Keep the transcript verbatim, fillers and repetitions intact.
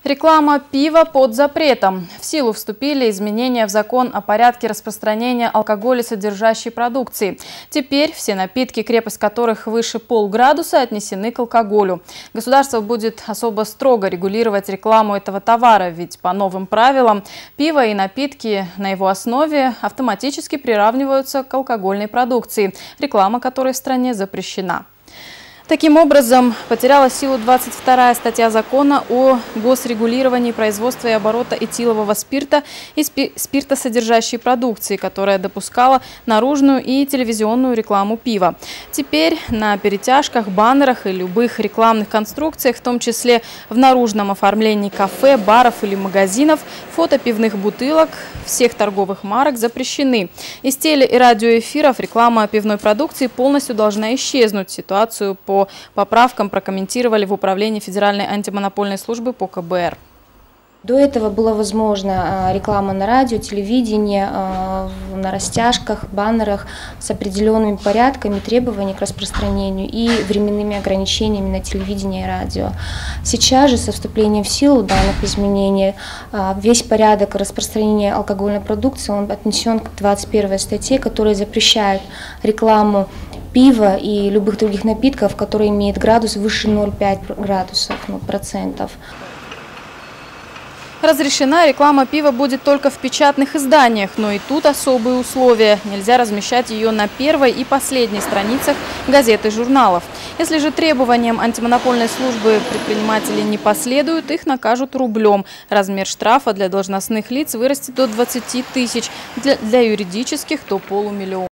Реклама пива под запретом. В силу вступили изменения в закон о порядке распространения алкоголесодержащей продукции. Теперь все напитки, крепость которых выше полградуса, отнесены к алкоголю. Государство будет особо строго регулировать рекламу этого товара, ведь по новым правилам пиво и напитки на его основе автоматически приравниваются к алкогольной продукции, реклама которой в стране запрещена. Таким образом, потеряла силу двадцать вторая статья закона о госрегулировании производства и оборота этилового спирта и спиртосодержащей продукции, которая допускала наружную и телевизионную рекламу пива. Теперь на перетяжках, баннерах и любых рекламных конструкциях, в том числе в наружном оформлении кафе, баров или магазинов, фото пивных бутылок всех торговых марок запрещены. Из теле- и радиоэфиров реклама пивной продукции полностью должна исчезнуть. Ситуацию по По поправкам прокомментировали в Управлении Федеральной антимонопольной службы по ка бэ эр. До этого была возможна реклама на радио, телевидении, на растяжках, баннерах с определенными порядками, требованиями к распространению и временными ограничениями на телевидении и радио. Сейчас же, со вступлением в силу данных изменений, весь порядок распространения алкогольной продукции он отнесен к двадцать первой статье, которая запрещает рекламу пива и любых других напитков, которые имеют градус выше ноль целых пять десятых градусов, ну, процентов. Разрешена реклама пива будет только в печатных изданиях, но и тут особые условия. Нельзя размещать ее на первой и последней страницах газет и журналов. Если же требованиям антимонопольной службы предприниматели не последуют, их накажут рублем. Размер штрафа для должностных лиц вырастет до двадцати тысяч, для, для юридических – до полумиллиона.